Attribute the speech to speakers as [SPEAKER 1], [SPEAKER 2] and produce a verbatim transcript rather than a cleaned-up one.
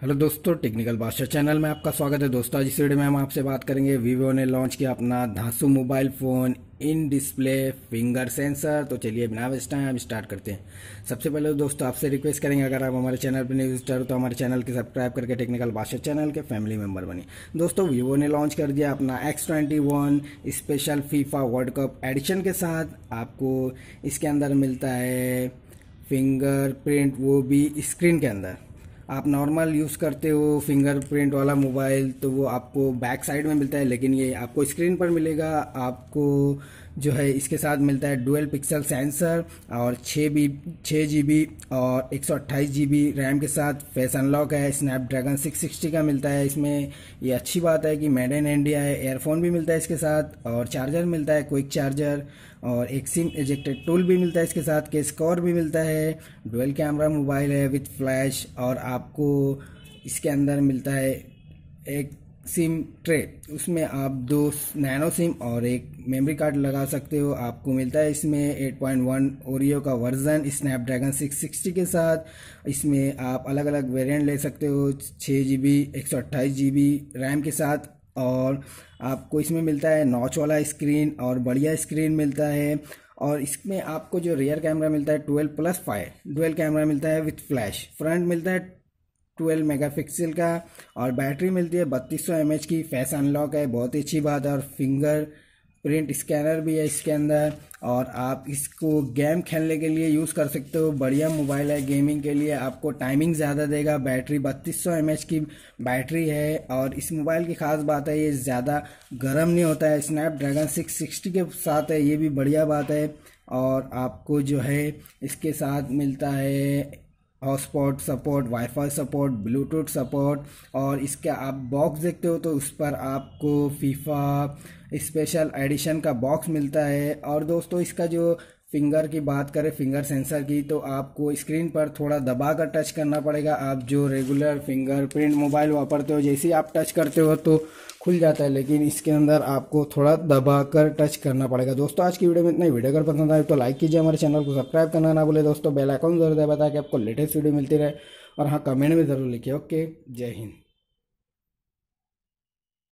[SPEAKER 1] Hello दोस्तों, technical बादशाह channel में आपका स्वागत है। दोस्तों आज इस वीडियो में हम आपसे बात करेंगे वीवो ने लॉन्च किया अपना धांसू mobile phone in display finger sensor. तो चलिए बिना वेस्ट टाइम हम स्टार्ट करते हैं। सबसे पहले तो दोस्तों आपसे रिक्वेस्ट करेंगे, अगर आप हमारे चैनल पर न्यू विजिटर हो तो हमारे चैनल के सब्सक्राइब करके टेक्निकल बादशाह चैनल के फैमिली मेंबर बनिए। दोस्तों वीवो ने लॉन्च कर दिया अपना X twenty one special FIFA World Cup edition के साथ। आपको इसके अंदर मिलता है फिंगर प्रिंट, वो भी स्क्रीन के अंदर। आप नॉर्मल यूज़ करते हो फिंगरप्रिंट वाला मोबाइल तो वो आपको बैक साइड में मिलता है, लेकिन ये आपको स्क्रीन पर मिलेगा। आपको जो है इसके साथ मिलता है डुअल पिक्सल सेंसर और छः बी छः जी बी और एक सौ अट्ठाईस जी बी रैम के साथ फेस अनलॉक है। स्नैपड्रैगन सिक्स सिक्सटी का मिलता है इसमें। ये अच्छी बात है कि मेड इन इंडिया है। एयरफोन भी मिलता है इसके साथ और चार्जर मिलता है, क्विक चार्जर, और एक सिम इजेक्टेड टूल भी मिलता है इसके साथ। केस कवर भी मिलता है। डुअल कैमरा मोबाइल है विथ फ्लैश, और आपको इसके अंदर मिलता है एक सिम ट्रे, उसमें आप दो नैनो सिम और एक मेमोरी कार्ड लगा सकते हो। आपको मिलता है इसमें एट पॉइंट वन ओरियो का वर्जन स्नैपड्रैगन सिक्स सिक्सटी के साथ। इसमें आप अलग अलग वेरिएंट ले सकते हो, छः जी बी एक सौ अट्ठाईस जी बी रैम के साथ। और आपको इसमें मिलता है नॉच वाला स्क्रीन और बढ़िया स्क्रीन मिलता है। और इसमें आपको जो रियर कैमरा मिलता है twelve plus five dual camera मिलता है विथ फ्लैश। फ्रंट मिलता है ट्वेल्व मेगापिक्सल का और बैटरी मिलती है बत्तीस सौ एम एच की। फेस अनलॉक है, बहुत ही अच्छी बात है। और फिंगर प्रिंट स्कैनर भी है इसके अंदर। और आप इसको गेम खेलने के लिए यूज़ कर सकते हो। बढ़िया मोबाइल है गेमिंग के लिए। आपको टाइमिंग ज़्यादा देगा। बैटरी बत्तीस सौ एम एच की बैटरी है। और इस मोबाइल की खास बात है ये ज़्यादा गर्म नहीं होता है। स्नैपड्रैगन सिक्स सिक्सटी के साथ है, ये भी बढ़िया बात है। और आपको जो है इसके साथ मिलता है hotspot support, WiFi support, Bluetooth support. और इसका आप बॉक्स देखते हो तो उस पर आपको फीफा स्पेशल एडिशन का बॉक्स मिलता है। और दोस्तों इसका जो फिंगर की बात करें, फिंगर सेंसर की, तो आपको स्क्रीन पर थोड़ा दबा कर टच करना पड़ेगा। आप जो रेगुलर फिंगरप्रिंट मोबाइल वापरते हो, जैसे ही आप टच करते हो तो खुल जाता है, लेकिन इसके अंदर आपको थोड़ा दबा कर टच करना पड़ेगा। दोस्तों आज की वीडियो में इतना ही। वीडियो अगर पसंद आए तो लाइक कीजिए, हमारे चैनल को सब्सक्राइब करना ना भूले। दोस्तों बेल आइकन जरूर दबाएं ताकि आपको लेटेस्ट वीडियो मिलती रहे। और हाँ, कमेंट में ज़रूर लिखिए। ओके, जय हिंद।